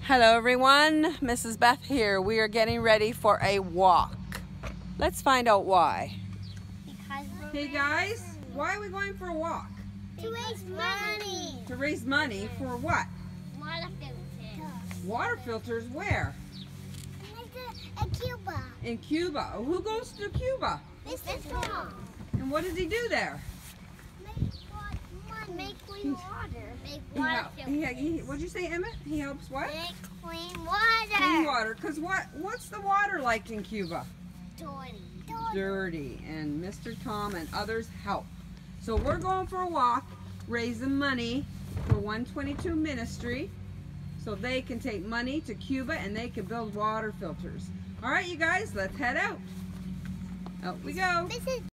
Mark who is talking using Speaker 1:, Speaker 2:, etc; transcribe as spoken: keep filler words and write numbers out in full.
Speaker 1: Hello everyone, Missus Beth here. We are getting ready for a walk. Let's find out why.
Speaker 2: Because
Speaker 1: Hey guys, why are we going for a walk?
Speaker 2: To raise money.
Speaker 1: To raise money for what?
Speaker 2: Water filters.
Speaker 1: Water filters where?
Speaker 2: In Cuba.
Speaker 1: In Cuba. Who goes to Cuba?
Speaker 2: Mister Tom.
Speaker 1: And what does he do there?
Speaker 2: Make money. Make clean water. Make
Speaker 1: He
Speaker 2: water
Speaker 1: help,
Speaker 2: filters.
Speaker 1: he, he, what'd you say, Emmett? He helps what?
Speaker 2: Make clean water.
Speaker 1: Clean water. Because what, what's the water like in Cuba?
Speaker 2: Dirty.
Speaker 1: Dirty. And Mister Tom and others help. So we're going for a walk, raising money for one twenty-two Ministry so they can take money to Cuba and they can build water filters. All right, you guys, let's head out. Out we go.
Speaker 2: This is